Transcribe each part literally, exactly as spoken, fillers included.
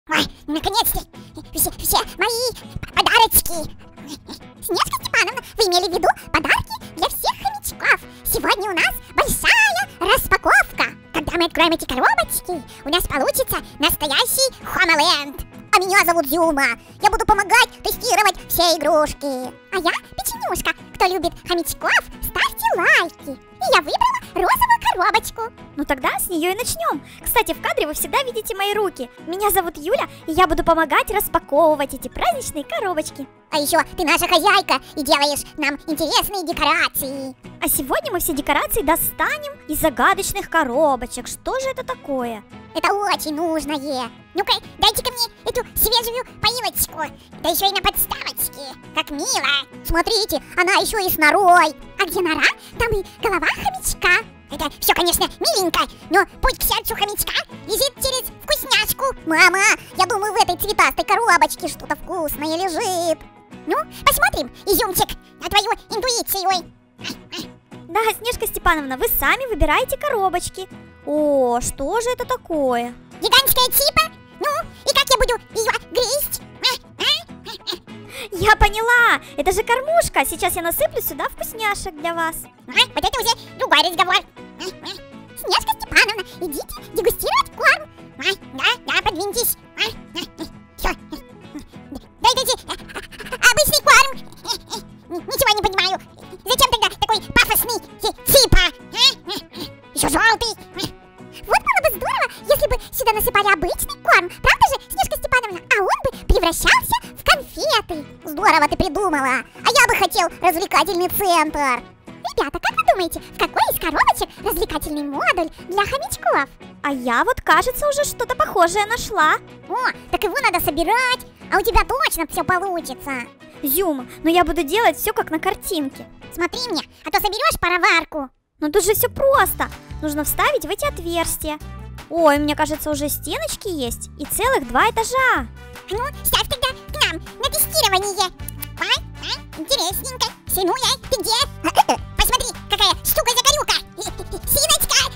Ой, наконец-то все, все мои подарочки. Снежка Степановна, вы имели в виду подарки для всех хомячков. Сегодня у нас большая распаковка. Когда мы откроем эти коробочки, у нас получится настоящий Хомаленд. А меня зовут Зюма. Я буду помогать тестировать все игрушки. А я Печенюшка. Кто любит хомячков, ставьте лайки. И я выбрала розовую коробочку. Ну тогда с нее и начнем. Кстати, в кадре вы всегда видите мои руки. Меня зовут Юля, и я буду помогать распаковывать эти праздничные коробочки. А еще ты наша хозяйка и делаешь нам интересные декорации. А сегодня мы все декорации достанем из загадочных коробочек. Что же это такое? Это очень нужное. Ну-ка, дайте-ка мне эту свежую поилочку. Да еще и на подставочке. Как мило. Смотрите, она еще и с норой. А где нора, там и голова хомячка. Это все, конечно, миленько, но путь к сердцу хомячка лежит через вкусняшку. Мама, я думаю, в этой цветастой коробочке что-то вкусное лежит. Ну, посмотрим, Изюмчик, на твою интуицию. Да, Снежка Степановна, вы сами выбираете коробочки. О, что же это такое? Гигантская ципа? Ну, и как я буду ее грызть? Я поняла, это же кормушка. Сейчас я насыплю сюда вкусняшек для вас. А, вот это уже другой разговор. Снежка Степановна, идите дегустировать корм. А, да, да, подвиньтесь. А, все. Дайте обычный корм. Ничего не понимаю. Зачем тогда такой пафосный ципа? Еще желтый. Вот было бы здорово, если бы сюда насыпали обычный корм. Правда же, Снежка Степановна? А он бы превращался в конфеты. Здорово ты придумала. А я бы хотел развлекательный центр. Ребята, как вы думаете, в какой из коробочек развлекательный модуль для хомячков? А я вот, кажется, уже что-то похожее нашла. О, так его надо собирать. А у тебя точно все получится. Зюма, но я буду делать все как на картинке. Смотри мне, а то соберешь пароварку. Но тут же все просто. Нужно вставить в эти отверстия. Ой, мне кажется, уже стеночки есть. И целых два этажа. Ну, ставь тогда к нам на тестирование. Ай, ай, интересненько. Сынуя, ты где? Посмотри, какая штука-загорюка. Синочка.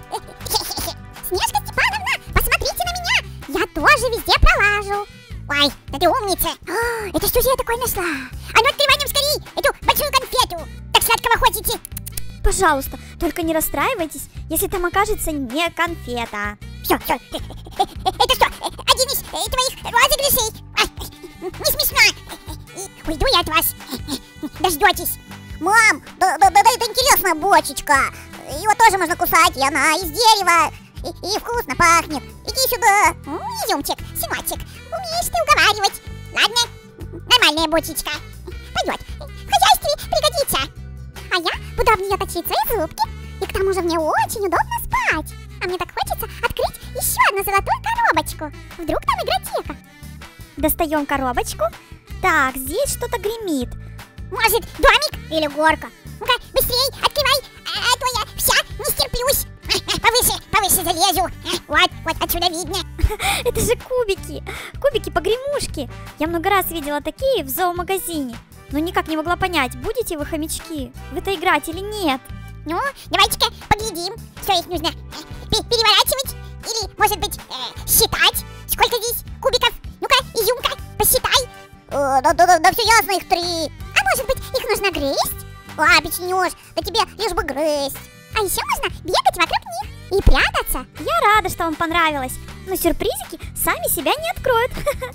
Снежка Степановна, посмотрите на меня. Я тоже везде пролажу. Ой, да ты умница. О, это что же я такое нашла? А ну открываем скорей эту большую конфету. Так сладкого хотите? Пожалуйста, только не расстраивайтесь, если там окажется не конфета. Все, все. Это что, один из твоих розыгрышей? Не смешно. Уйду я от вас. Дождетесь. Мам, да, да, да, да, это интересная бочечка. Его тоже можно кусать, и она из дерева. И, и вкусно пахнет. Иди сюда. Изюмчик, сыночек, умеешь ты уговаривать. Ладно, нормальная бочечка. Пойдет. В хозяйстве пригодится. А я буду об нее точиться и зубки. И к тому же мне очень удобно спать. А мне так хочется открыть еще одну золотую коробочку. Вдруг там игротека. Достаем коробочку. Так, здесь что-то гремит. Может, домик или горка? Ну-ка, быстрей, открывай, а то я вся не стерплюсь. Повыше, повыше залезу. Вот, вот отсюда видно. Это же кубики. Кубики-погремушки. Я много раз видела такие в зоомагазине. Но никак не могла понять, будете вы хомячки в это играть или нет. Ну, давайте-ка поглядим, что их нужно переворачивать. Или, может быть, э, считать. Сколько здесь кубиков? Ну-ка, Изюмка, посчитай. О, да, да, да, да, все ясно, их три. А может быть, их нужно грызть? А, Печенюш, да тебе лишь бы грызть. А еще можно бегать вокруг них и прятаться. Я рада, что вам понравилось. Но сюрпризики сами себя не откроют.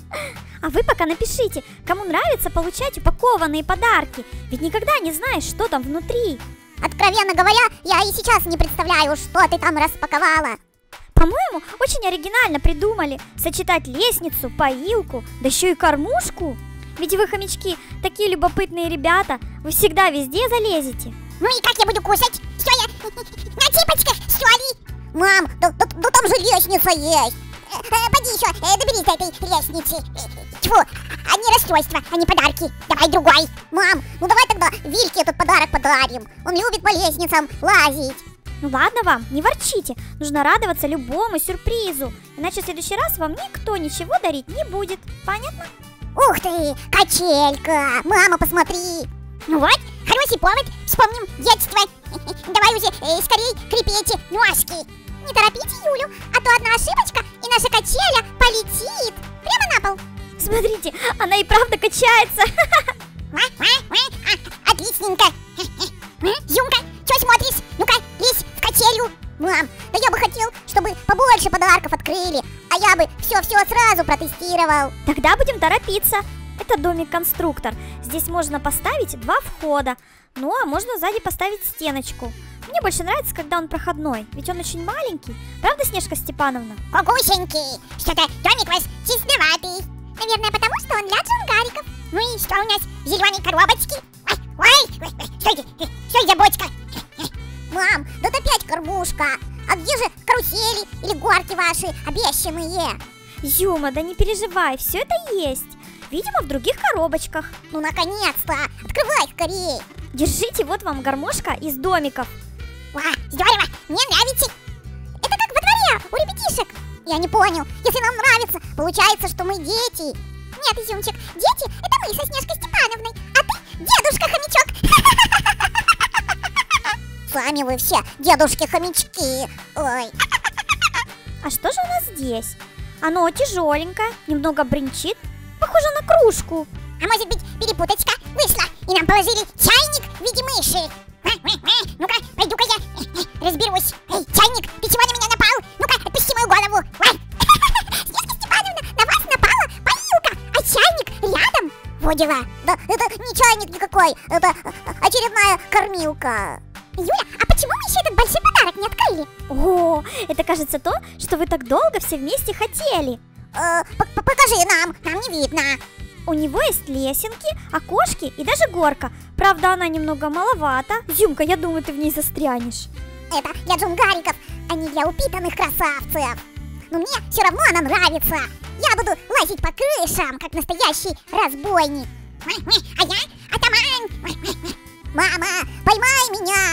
А вы пока напишите, кому нравится получать упакованные подарки. Ведь никогда не знаешь, что там внутри. Откровенно говоря, я и сейчас не представляю, что ты там распаковала. По-моему, очень оригинально придумали сочетать лестницу, поилку, да еще и кормушку. Ведь вы, хомячки, такие любопытные ребята. Вы всегда везде залезете. Ну и как я буду кушать? Что я на цыпочках, что ли? Мам, да, да, да там же лестница есть. Э, э, поди еще, э, доберись до этой лестницы. Тьфу, а не расстройства, а не подарки. Давай другой. Мам, ну давай тогда Вильке этот подарок подарим. Он любит по лестницам лазить. Ну ладно вам, не ворчите. Нужно радоваться любому сюрпризу. Иначе в следующий раз вам никто ничего дарить не будет. Понятно? Ух ты, качелька. Мама, посмотри. Ну вот, хороший повод. Вспомним детство. Давай уже э, скорей крепи эти ножки. Не торопите Юлю, а то одна ошибочка, и наша качеля полетит прямо на пол. Смотрите, она и правда качается. Отличненько. Юмка, что смотришь? Ну-ка, лезь в качелю. Мам, да я бы хотел, чтобы побольше подарков открыли, а я бы все-все сразу протестировал. Тогда будем торопиться. Это домик-конструктор. Здесь можно поставить два входа. Ну, а можно сзади поставить стеночку. Мне больше нравится, когда он проходной, ведь он очень маленький. Правда, Снежка Степановна? Кукусенький, что-то домик ваш чистоватый. Наверное, потому что он для джунгариков. Ну и что у нас? Зеленые коробочки? Ой, ой, ой, что это? Что это за бочка? Мам, да это опять кормушка. А где же карусели или горки ваши обещанные? Зюма, да не переживай, все это есть. Видимо, в других коробочках. Ну, наконец-то! Открывай скорее! Держите, вот вам гармошка из домиков. Ва, здорово! Мне нравится! Это как во дворе у ребятишек! Я не понял, если нам нравится, получается, что мы дети. Нет, Изюмчик, дети — это мы со Снежкой Степановной, а ты дедушка-хомячок. Сами вы все дедушки-хомячки. Ой. А что же у нас здесь? Оно тяжеленькое, немного бренчит. Похоже на кружку. А может быть, перепуточка вышла, и нам положили чайник в виде мыши? Ну-ка, пойду-ка я разберусь. Эй, чайник, ты чего на меня напал? Ну-ка, отпусти мою голову. Снежка Степановна, на вас напала парилка, а чайник рядом. Во дела. Да это не чайник никакой, это очередная кормилка. Юля, а почему мы еще этот большой подарок не открыли? О, это кажется то, что вы так долго все вместе хотели. Э, покажи нам, нам не видно. У него есть лесенки, окошки и даже горка. Правда, она немного маловата. Зюмка, я думаю, ты в ней застрянешь. Это для джунгариков, а не для упитанных красавцев. Но мне все равно она нравится. Я буду лазить по крышам, как настоящий разбойник. А я атаман. Мама, поймай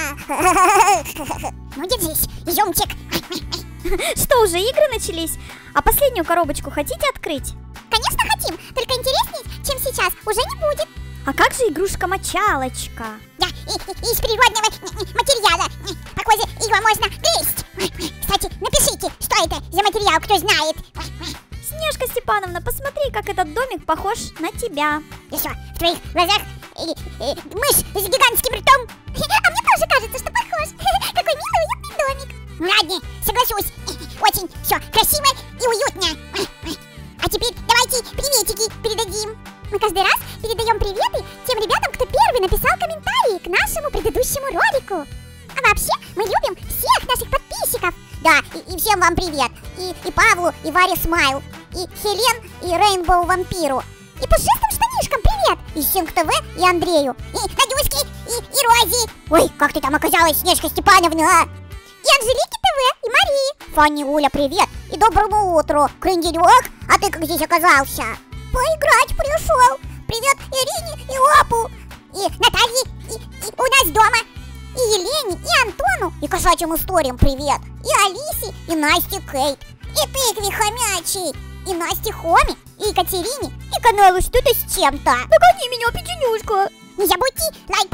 меня. Ну держись, изюмчик. Что, уже игры начались? А последнюю коробочку хотите открыть? Конечно хотим, только интересней, чем сейчас, уже не будет. А как же игрушка-мочалочка? Да, и, и, из природного материала. Похоже, его можно грызть. Кстати, напишите, что это за материал, кто знает. Снежка Степановна, посмотри, как этот домик похож на тебя. И что, в твоих глазах э, э, мышь с гигантским ртом? А мне тоже кажется, что похож. Какой милый, уютный домик. Ладно, соглашусь. Очень все красиво и уютно. А теперь давайте приветики передадим. Мы каждый раз передаем приветы тем ребятам, кто первый написал комментарии к нашему предыдущему ролику. А вообще, мы любим всех наших подписчиков. Да, и, и всем вам привет. И, и Павлу, и Варе Смайл, и Хелен, и Рейнбоу Вампиру. И пушистым штанишкам привет. И Синг ТВ, и Андрею, и Надюшке, и, и Розе. Ой, как ты там оказалась, Снежка Степановна, а? И Анжелике ТВ, и Марии. Фанни, Уля, привет. И доброму утру, Кренделек. А ты как здесь оказался? Поиграть пришел. Привет Ирине и Опу, и Наталье, и, и у нас дома, и Елене, и Антону, и кошачьим историям привет, и Алисе, и Насте Кейт, и Тыкве Хомячей, и Насте Хоми, и Екатерине, и каналу Что-то с чем-то. Догони меня, пятенюшка. Не забудьте лайк